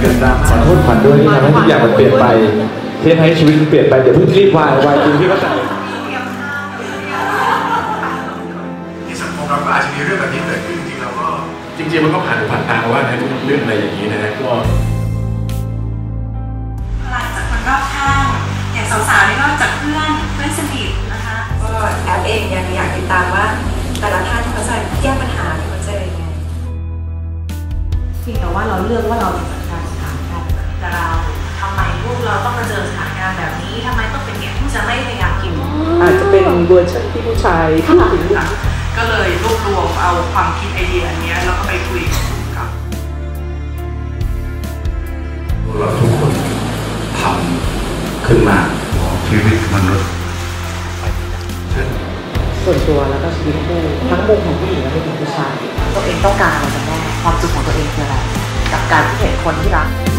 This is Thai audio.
กันดราม่าขอโทษขวัญด้วยที่ทำให้ทุกอย่างมันเปลี่ยนไปที่ให้ชีวิตมันเปลี่ยนไปเดี๋ยวเพิ่งรีบวายจริงที่เขาใจที่สังคมเราก็อาจจะมีเรื่องแบบนี้เกิดขึ้นจริงๆเราก็จริงๆมันก็ผ่านหูผ่านตาว่านะทุกเรื่องอะไรอย่างนี้นะฮะก็พลังจากคนรอบข้างอย่างสาวๆนี่ก็จากเพื่อนสนิทนะคะก็แอปเองยังอยากติดตามว่าแต่ละท่านเขาจะแก้ปัญหาที่เขาเจอยังไงเพียงแต่ว่าเราเลือกว่าเราจะจัดการสถานการณ์แต่เราทำไมลูกเราต้องมาเจอสถานการณ์แบบนี้ทำไมต้องเป็นอย่างที่จะไม่พยายามกินอาจจะเป็นเวอร์ชันที่ผู้ชายพูดถึงก็เลยรวบรวมเอาความคิดไอเดียอันนี้แล้วก็ไปคุยกับเราทุกคนทำขึ้นมาชีวิตมนุษย์ส่วนตัวแล้วก็ชีวิตคู่ทั้งมุมของผู้หญิงและมุมของผู้ชายตัวเองต้องการอะไรกันแน่ความสุขของตัวเองคืออะไรกับการที่เห็นคนที่รัก